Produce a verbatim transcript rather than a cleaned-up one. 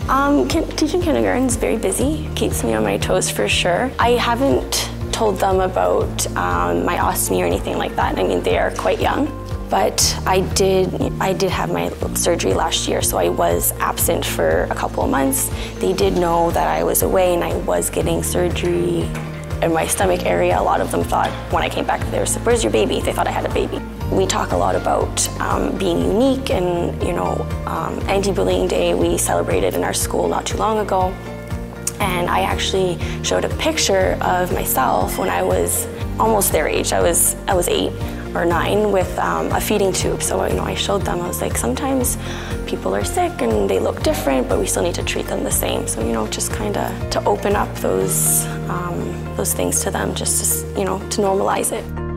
Um, teaching kindergarten is very busy, keeps me on my toes for sure. I haven't told them about um, my ostomy or anything like that. I mean, they are quite young, but I did, I did have my surgery last year, so I was absent for a couple of months. They did know that I was away and I was getting surgery in my stomach area. A lot of them thought, when I came back, they were said, "Where's your baby?" They thought I had a baby. We talk a lot about um, being unique, and you know, um, Anti-Bullying Day we celebrated in our school not too long ago. And I actually showed a picture of myself when I was almost their age. I was, I was eight or nine with um, a feeding tube. So you know, I showed them, I was like, sometimes people are sick and they look different, but we still need to treat them the same. So you know, just kind of to open up those, um, those things to them, just to, you know, to normalize it.